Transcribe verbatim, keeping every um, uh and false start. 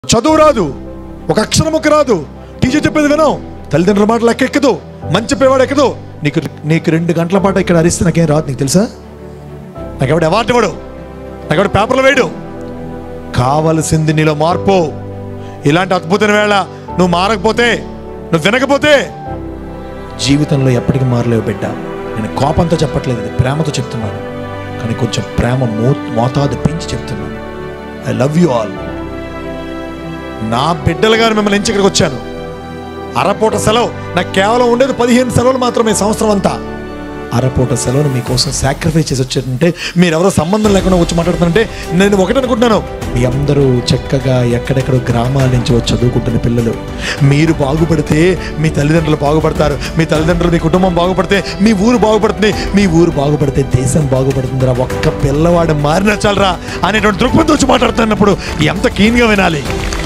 చదువు రాదు, ఒక అక్షరముకు రాదు, టీచర్ చెప్పేది వినవు, తల్లిదండ్రుల మాట లెక్క ఎక్కదు, మంచి చెప్పేవాడు ఎక్కదు. నీకు నీకు రెండు గంటల పాటు ఇక్కడ అరిస్తే నాకేం రాదు, నీకు తెలుసా? నాకు ఎవడు అవార్డు ఇవ్వడు, నాకు ఎవడు పేపర్లు వేయడు. కావలసింది నీలో మార్పు. ఇలాంటి అద్భుతమైన వేళ నువ్వు మారకపోతే, నువ్వు వినకపోతే జీవితంలో ఎప్పటికీ మారలేవు బిడ్డ. నేను కోపంతో చెప్పట్లేదు, ఇది ప్రేమతో చెప్తున్నాను. కానీ కొంచెం ప్రేమ మో మోతాదు పెంచి చెప్తున్నాను. I love you all. నా బిడ్డలుగా మిమ్మల్ని ఎంచి ఇక్కడికి వచ్చాను. అరపూట సెలవు, నాకు కేవలం ఉండేది పదిహేను సెలవులు మాత్రమే సంవత్సరం అంతా. అరపూట సెలవును మీకోసం సాక్రిఫైస్ చేసి వచ్చారంటే, మీరు ఎవరో సంబంధం లేకుండా వచ్చి మాట్లాడుతుంటే నేను ఒకటి అనుకుంటున్నాను, మీ అందరూ చక్కగా ఎక్కడెక్కడో గ్రామాల నుంచి వచ్చి చదువుకుంటున్న పిల్లలు. మీరు బాగుపడితే మీ తల్లిదండ్రులు బాగుపడతారు, మీ తల్లిదండ్రులు మీ కుటుంబం బాగుపడితే మీ ఊరు బాగుపడుతుంది, మీ ఊరు బాగుపడితే దేశం బాగుపడుతుందిరా. ఒక్క పిల్లవాడు మారినా చాలరా అనేటువంటి దృక్పథం వచ్చి మాట్లాడుతున్నప్పుడు ఎంత కీన్గా వినాలి.